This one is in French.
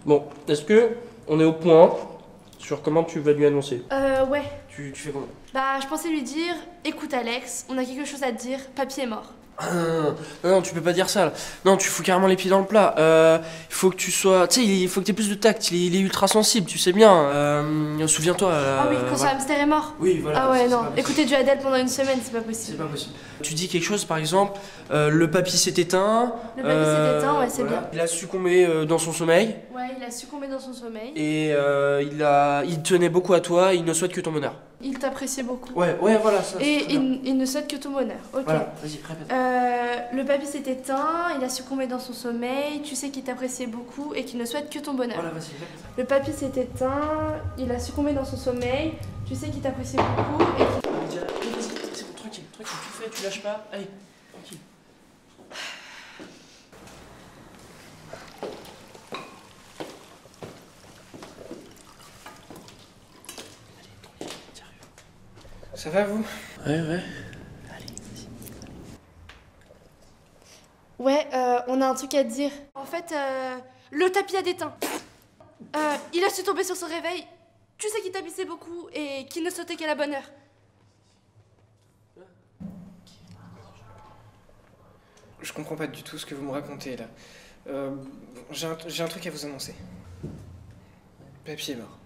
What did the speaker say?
Bon, est-ce que on est au point sur comment tu vas lui annoncer? Ouais. Tu fais comment? Bah, je pensais lui dire, écoute Alex, on a quelque chose à te dire, papy est mort. Ah, non, tu peux pas dire ça là. Non, tu fous carrément les pieds dans le plat. Il faut que tu sois. Tu sais, il faut que t'aies plus de tact. Il est ultra sensible, tu sais bien. Souviens-toi. Ah oui, quand son voilà. hamster est mort. Oui, voilà. Ah ouais, c'est non, pas possible. écouter du Adèle pendant une semaine, c'est pas C'est possible. pas possible. Tu dis quelque chose, par exemple, le papy s'est éteint. Le papy s'est éteint, ouais, c'est voilà. bien. Il a succombé dans son sommeil. Ouais, il a succombé dans son sommeil. Et il tenait beaucoup à toi. Il ne souhaite que ton bonheur. Il t'appréciait beaucoup. Ouais, voilà. Ça, Et c'est très bien. il ne souhaite que ton bonheur. Ok. Voilà, vas-y, répète. Le papy s'est éteint, il a succombé dans son sommeil, tu sais qu'il t'appréciait beaucoup et qu'il ne souhaite que ton bonheur. Voilà, vas-y, répète. Le papy s'est éteint, il a succombé dans son sommeil, tu sais qu'il t'appréciait beaucoup et qu'il... Vas-y, c'est bon, tranquille, tu fais, tu lâches pas. Allez, tranquille. Ça va vous? Ouais. Ouais, on a un truc à te dire. En fait, le tapis a déteint. Il a su tomber sur son réveil. Tu sais qu'il t'habitait beaucoup et qu'il ne sautait qu'à la bonne heure. Je comprends pas du tout ce que vous me racontez là. J'ai un truc à vous annoncer. Papy est mort.